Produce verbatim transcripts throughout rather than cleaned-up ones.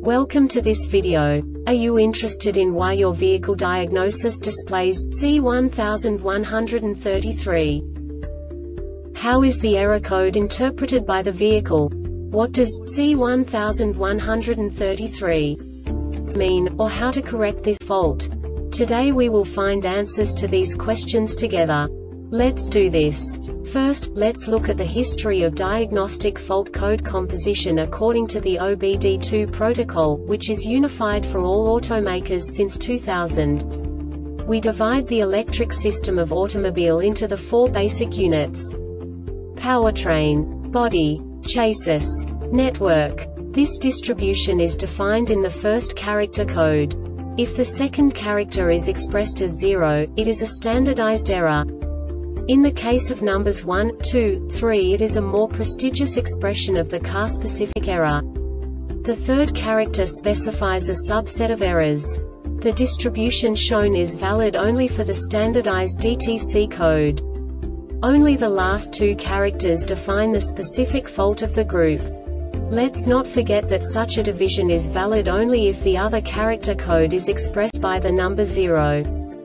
Welcome to this video. Are you interested in why your vehicle diagnosis displays C one one three three? How is the error code interpreted by the vehicle? What does C one one three three mean, or how to correct this fault? Today we will find answers to these questions together. Let's do this. First, let's look at the history of diagnostic fault code composition according to the O B D two protocol, which is unified for all automakers since two thousand. We divide the electric system of automobile into the four basic units: powertrain, body, chassis, network. This distribution is defined in the first character code. If the second character is expressed as zero, it is a standardized error. In the case of numbers one, two, three, it is a more prestigious expression of the car-specific error. The third character specifies a subset of errors. The distribution shown is valid only for the standardized D T C code. Only the last two characters define the specific fault of the group. Let's not forget that such a division is valid only if the other character code is expressed by the number zero.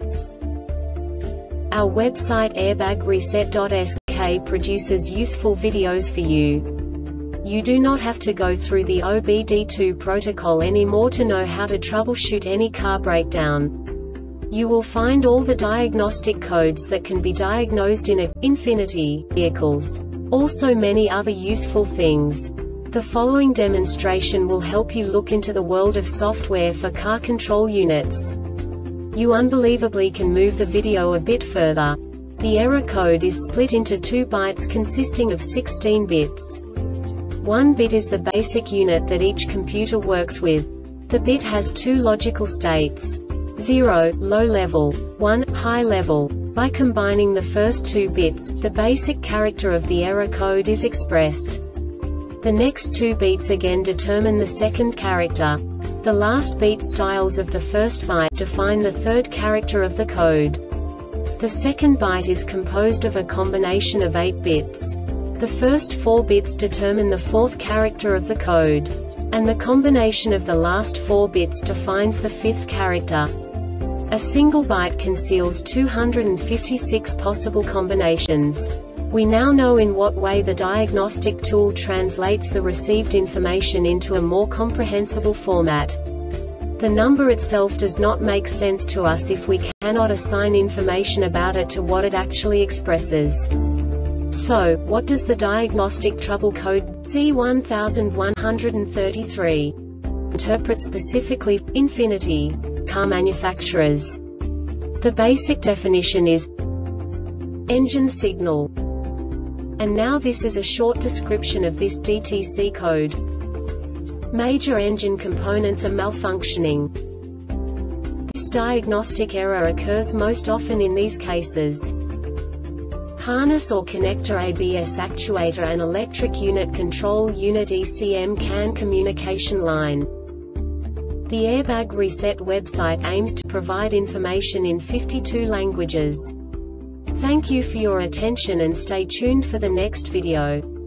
Our website airbag reset dot S K produces useful videos for you. You do not have to go through the O B D two protocol anymore to know how to troubleshoot any car breakdown. You will find all the diagnostic codes that can be diagnosed in a Infiniti vehicles. Also many other useful things. The following demonstration will help you look into the world of software for car control units. You unbelievably can move the video a bit further. The error code is split into two bytes consisting of sixteen bits. One bit is the basic unit that each computer works with. The bit has two logical states: zero, low level, one, high level. By combining the first two bits, the basic character of the error code is expressed. The next two beats again determine the second character. The last beat styles of the first byte define the third character of the code. The second byte is composed of a combination of eight bits. The first four bits determine the fourth character of the code. And the combination of the last four bits defines the fifth character. A single byte conceals two hundred fifty-six possible combinations. We now know in what way the diagnostic tool translates the received information into a more comprehensible format. The number itself does not make sense to us if we cannot assign information about it to what it actually expresses. So, what does the diagnostic trouble code C one one three three interpret specifically for Infiniti car manufacturers? The basic definition is engine signal. And now this is a short description of this D T C code. Major engine components are malfunctioning. This diagnostic error occurs most often in these cases: harness or connector A B S actuator and electric unit control unit E C M C A N communication line. The Airbag Reset website aims to provide information in fifty-two languages. Thank you for your attention and stay tuned for the next video.